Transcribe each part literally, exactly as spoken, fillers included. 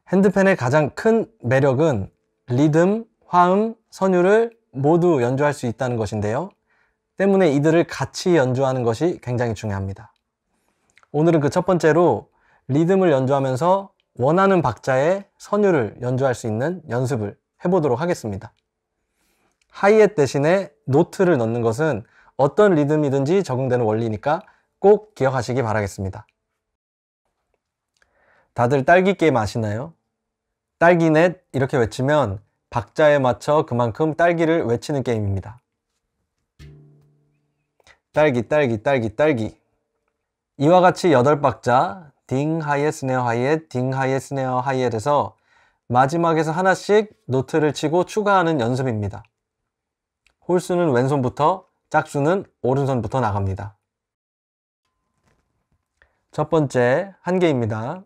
핸드펜의 가장 큰 매력은 리듬, 화음, 선율을 모두 연주할 수 있다는 것인데요. 때문에 이들을 같이 연주하는 것이 굉장히 중요합니다. 오늘은 그 첫 번째로 리듬을 연주하면서 원하는 박자의 선율을 연주할 수 있는 연습을 해보도록 하겠습니다. 하이햇 대신에 노트를 넣는 것은 어떤 리듬이든지 적용되는 원리니까 꼭 기억하시기 바라겠습니다. 다들 딸기 게임 아시나요? 딸기넷 이렇게 외치면 박자에 맞춰 그만큼 딸기를 외치는 게임입니다. 딸기 딸기 딸기 딸기. 이와 같이 여덟 박자 딩 하이햇 스네어 하이햇 딩 하이햇 스네어 하이햇에서 마지막에서 하나씩 노트를 치고 추가하는 연습입니다. 홀수는 왼손부터, 짝수는 오른손부터 나갑니다. 첫 번째 한 개입니다.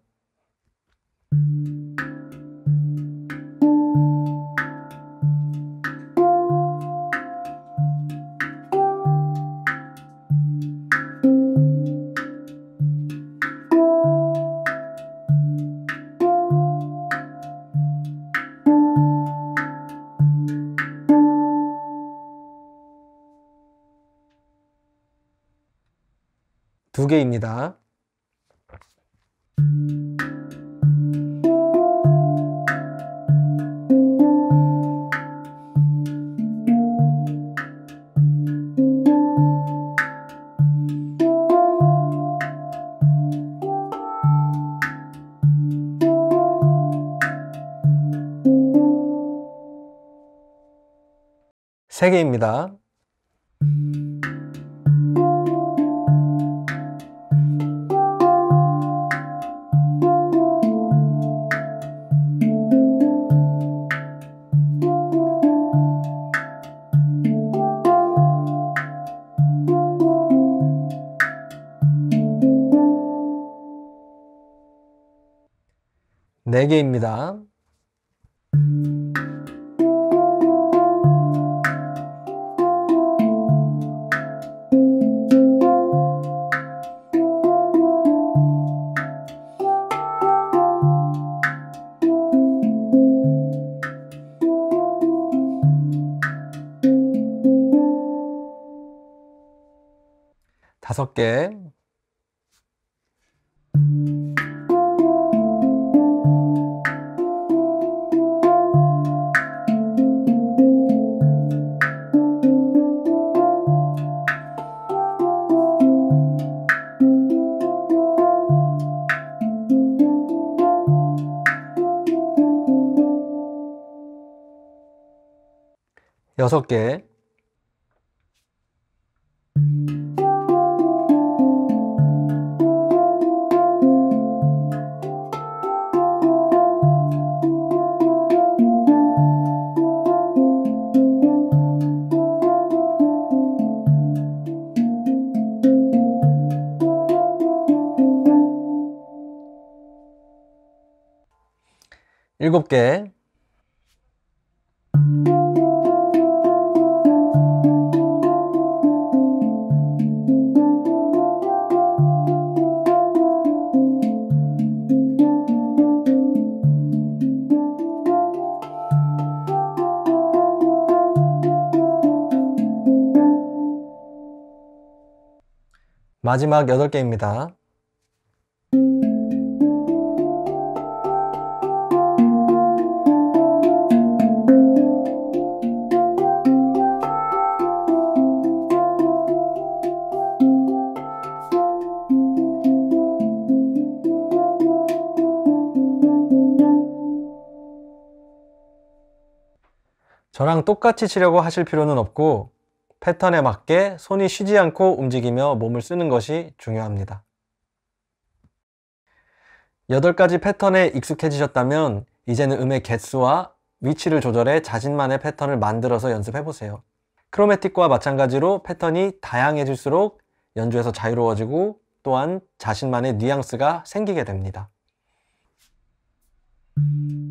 두 개입니다. 세 개입니다. 네 개입니다. 다섯 개. 여섯 개. 일곱 개. 마지막 여덟 개입니다. 저랑 똑같이 치려고 하실 필요는 없고 패턴에 맞게 손이 쉬지 않고 움직이며 몸을 쓰는 것이 중요합니다. 여덟 가지 패턴에 익숙해지셨다면 이제는 음의 개수와 위치를 조절해 자신만의 패턴을 만들어서 연습해보세요. 크로매틱과 마찬가지로 패턴이 다양해질수록 연주에서 자유로워지고 또한 자신만의 뉘앙스가 생기게 됩니다.